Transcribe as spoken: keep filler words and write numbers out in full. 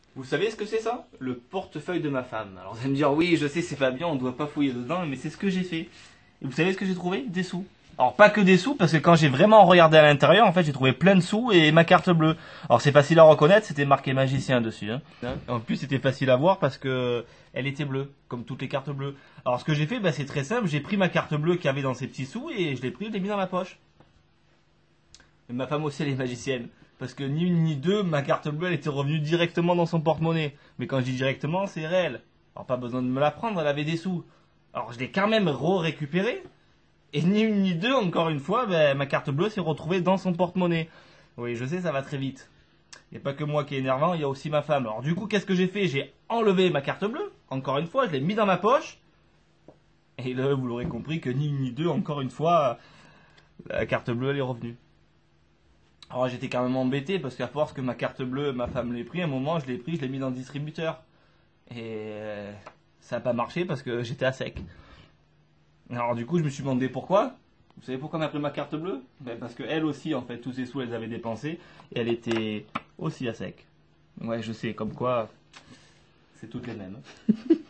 Vous savez ce que c'est ça? Le portefeuille de ma femme. Alors vous allez me dire, oui, je sais, c'est Fabien, on ne doit pas fouiller dedans, mais c'est ce que j'ai fait. Et vous savez ce que j'ai trouvé? Des sous. Alors pas que des sous, parce que quand j'ai vraiment regardé à l'intérieur, en fait, j'ai trouvé plein de sous et ma carte bleue. Alors c'est facile à reconnaître, c'était marqué magicien dessus. Hein. En plus, c'était facile à voir parce que elle était bleue, comme toutes les cartes bleues. Alors ce que j'ai fait, bah, c'est très simple, j'ai pris ma carte bleue qu'il y avait dans ces petits sous et je l'ai pris, je l'ai mis dans ma poche. Et ma femme aussi, elle est magicienne. Parce que ni une ni deux, ma carte bleue, elle était revenue directement dans son porte-monnaie. Mais quand je dis directement, c'est réel. Alors pas besoin de me la prendre, elle avait des sous. Alors je l'ai quand même re-récupérée. Et ni une ni deux, encore une fois, ben, ma carte bleue s'est retrouvée dans son porte-monnaie. Oui, je sais, ça va très vite. Il n'y a pas que moi qui est énervant, il y a aussi ma femme. Alors du coup, qu'est-ce que j'ai fait? J'ai enlevé ma carte bleue, encore une fois, je l'ai mis dans ma poche. Et là, vous l'aurez compris que ni une ni deux, encore une fois, la carte bleue, elle est revenue. Alors j'étais quand même embêté parce qu'à force que ma carte bleue, ma femme l'ait pris, à un moment je l'ai pris, je l'ai mis dans le distributeur. Et euh, ça n'a pas marché parce que j'étais à sec. Alors du coup je me suis demandé pourquoi. Vous savez pourquoi on a pris ma carte bleue? Ben, parce que elle aussi en fait, tous ses sous elle les avait dépensés et elle était aussi à sec. Ouais je sais, comme quoi c'est toutes les mêmes.